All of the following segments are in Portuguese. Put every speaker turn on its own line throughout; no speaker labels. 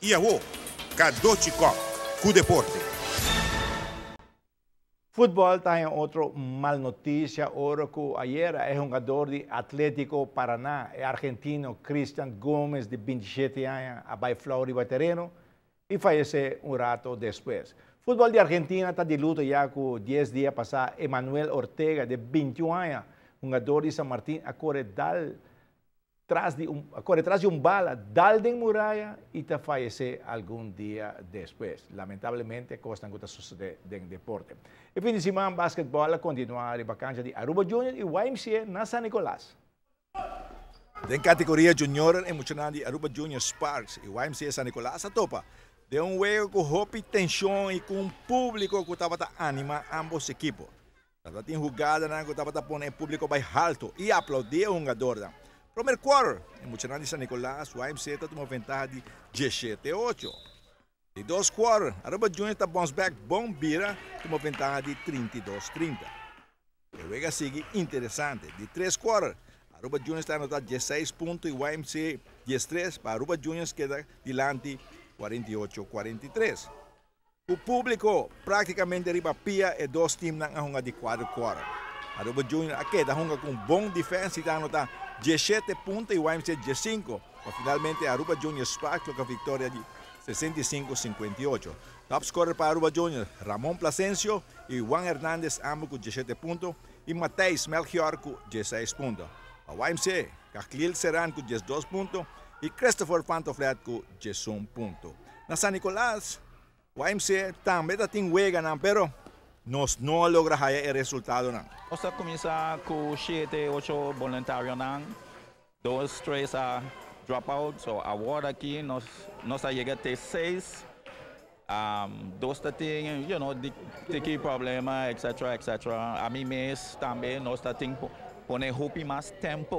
E agora, Cadochi Kock, com Deporte.
Futebol tem outra mal notícia. Ora que ayer é jogador de Atlético Paraná, é argentino Cristian Gomes, de 27 anos, abai Florida terreno e faleceu rato depois. Futebol de Argentina está de luta já com 10 dias passados. Emanuel Ortega, de 21 anos, jogador de San Martín, corre atrás de bala, dal de muralla e está faleceu algum dia depois. Lamentavelmente, coisa que está sucedendo em Deporte. E fim de semana, basquetebol continua a vacância de Aruba Junior e YMCA na San Nicolás.
Den categoria junior emocional de Aruba Junior Sparks e YMCA San Nicolás a topa. De um jogo com hope, tensão e com um público que estava a animar ambos equipos. Estava a jogada que estava a pôr o público bem alto e aplaudir o jogador. Primeiro quarto, emocional de San Nicolás, o YMCA tomou vantagem de 17-8. De 2 quartos, Aruba Junior está bounce back bom bira, tomou vantagem de 32-30. O jogo segue interessante. De 3 quartos, Aruba Junior está anotando 16 pontos e o YMCA 13 para Aruba Junior queda dilante 48-43. O público praticamente arriba pia e 2 times na honga de 4 quartos. Aruba Junior aqui está honga com bom defesa e está anotando 17 pontos e o YMCA 15. Mas finalmente Aruba Junior Sparks com a vitória de 65-58. Top scorer para Aruba Junior, Ramon Plasencio e Juan Hernández, ambos com 17 pontos, e Mateus Melchior com 16 pontos. A YMCA, Caclil Serán com 12 pontos e Christopher Pantoflet com 11 pontos. Na San Nicolás, o YMCA também tem huega, pero nós não logra o resultado.
Nós começamos com 7, 8 voluntários, 2, 3 dropout, so agora aqui nós chegamos a ter 6, 2 tem, tem problema, etc. A mim mesmo também nós temos que pôr mais tempo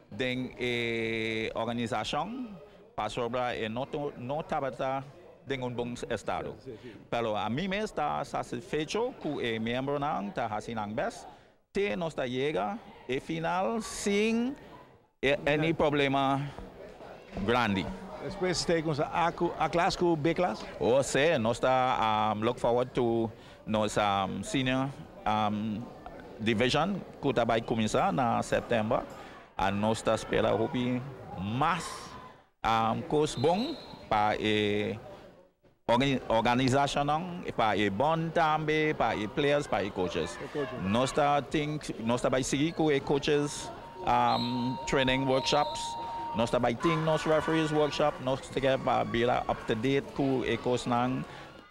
na organização para sobrar e não estava em bom estado. Pero a mim mesmo está satisfeito com o membro não está fazendo bem. Te nós chega e final sem nenhum problema grande.
Depois temos a classe com B classe?
Oh, sim, nós está look forward to nos senior division que vai começar na setembro. A nós está esperando mais coisa bom para organização, para bom também, para players, para coaches. Nós vai seguir com coaches training workshops. Nós também temos nos referees workshop, nós temos para virar up to date com o coach nang.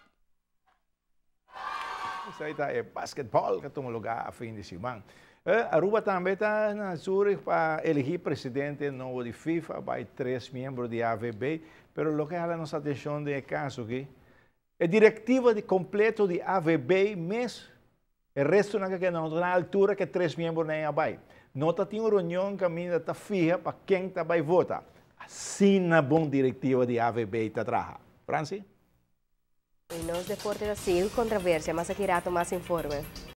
Isso aí é basquetebol que toma lugar a fim de semana. Aruba também está na Zurich para eleger presidente novo de FIFA, vai 3 membros de AVB, pero o que chama nossa atenção é caso que a diretiva de completo de AVB mesmo, o resto não é na altura que 3 membros nem vai. Nota tem uma reunião que a minha está fija para quem vai votar. Assim na bom diretiva de AVB está trabalhando. Franci?
E nos Deporte da Sil, controvérsia, mas aqui rato mais informe.